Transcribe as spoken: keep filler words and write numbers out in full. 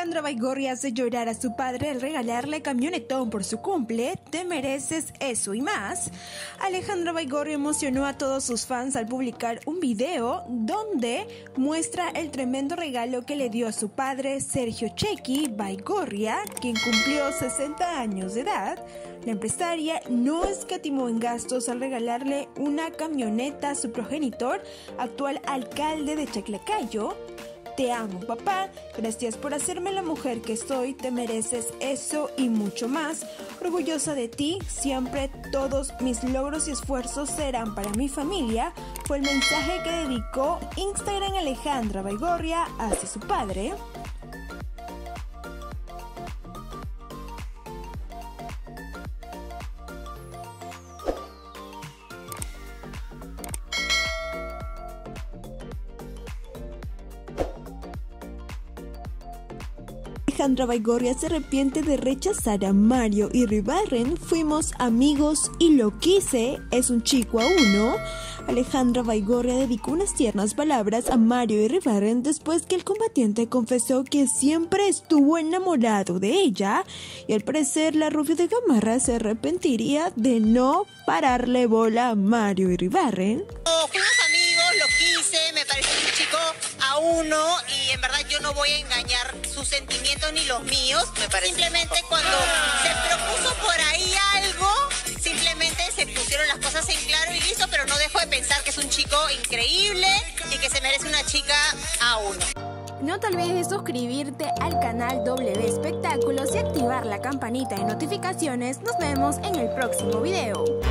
Alejandra Baigorria hace llorar a su padre al regalarle camionetón por su cumple. Te mereces eso y más. Alejandra Baigorria emocionó a todos sus fans al publicar un video donde muestra el tremendo regalo que le dio a su padre Sergio Chequi Baigorria, quien cumplió sesenta años de edad. La empresaria no escatimó en gastos al regalarle una camioneta a su progenitor, actual alcalde de Chaclacayo. Te amo, papá. Gracias por hacerme la mujer que soy. Te mereces eso y mucho más. Orgullosa de ti. Siempre todos mis logros y esfuerzos serán para mi familia. Fue el mensaje que dedicó Instagram Alejandra Baigorria hacia su padre. Alejandra Baigorria se arrepiente de rechazar a Mario Iribarren. Fuimos amigos y lo quise, es un chico a uno. Alejandra Baigorria dedicó unas tiernas palabras a Mario Iribarren después que el combatiente confesó que siempre estuvo enamorado de ella, y al parecer la rubia de Gamarra se arrepentiría de no pararle bola a Mario Iribarren. Oh, fuimos amigos, lo quise, me pareció un chico a uno y en verdad yo no voy a engañar sus sentimientos ni los míos. Me parece simplemente cuando se propuso por ahí algo, simplemente se pusieron las cosas en claro y listo, pero no dejo de pensar que es un chico increíble y que se merece una chica a uno. No te olvides de suscribirte al canal W Espectáculos y activar la campanita de notificaciones. Nos vemos en el próximo video.